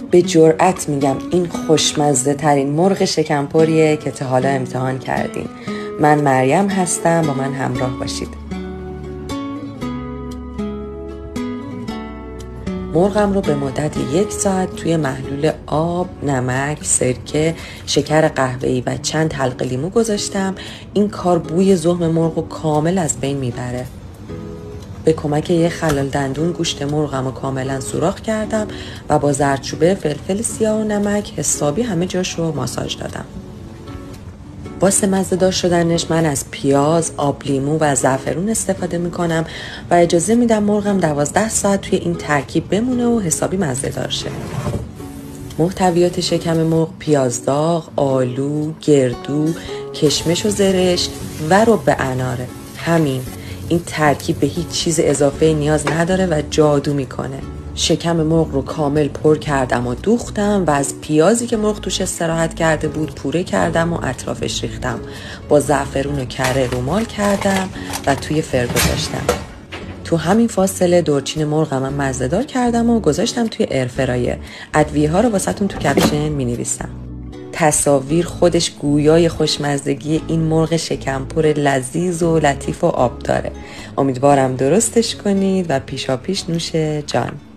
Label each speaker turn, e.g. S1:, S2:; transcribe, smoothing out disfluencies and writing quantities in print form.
S1: به جرئت میگم این خوشمزه ترین مرغ شکمپریه که تا حالا امتحان کردین. من مریم هستم، با من همراه باشید. مرغم رو به مدت 1 ساعت توی محلول آب، نمک، سرکه، شکر قهوه‌ای و چند حلقه لیمو گذاشتم. این کار بوی زخم مرغ رو کامل از بین میبره. به کمک یه خلال دندون گوشت مرغم رو کاملا سوراخ کردم و با زردچوبه، فلفل سیاه و نمک حسابی همه جاش رو ماساژ دادم. واسه مزه‌دار شدنش من از پیاز، آب لیمو و زعفرون استفاده میکنم و اجازه میدم مرغم 12 ساعت توی این ترکیب بمونه و حسابی مزه‌دار شه. محتویات شکم مرغ پیاز داغ، آلو، گردو، کشمش و زرشک و رب اناره. همین. این ترکیب به هیچ چیز اضافه نیاز نداره و جادو میکنه. شکم مرغ رو کامل پر کردم و دوختم و از پیازی که مرغ توش استراحت کرده بود پوره کردم و اطرافش ریختم. با زعفرون و کره رومال کردم و توی فر گذاشتم. تو همین فاصله دورچین مرغم هم مزه‌دار کردم و گذاشتم توی ایرفرایر. ادویه ها رو واسهتون تو کپشن می‌نویسم. تصاویر خودش گویای خوشمزدگی این مرغ شکمپر لذیذ و لطیف و آب داره. امیدوارم درستش کنید و پیشاپیش نوش جان.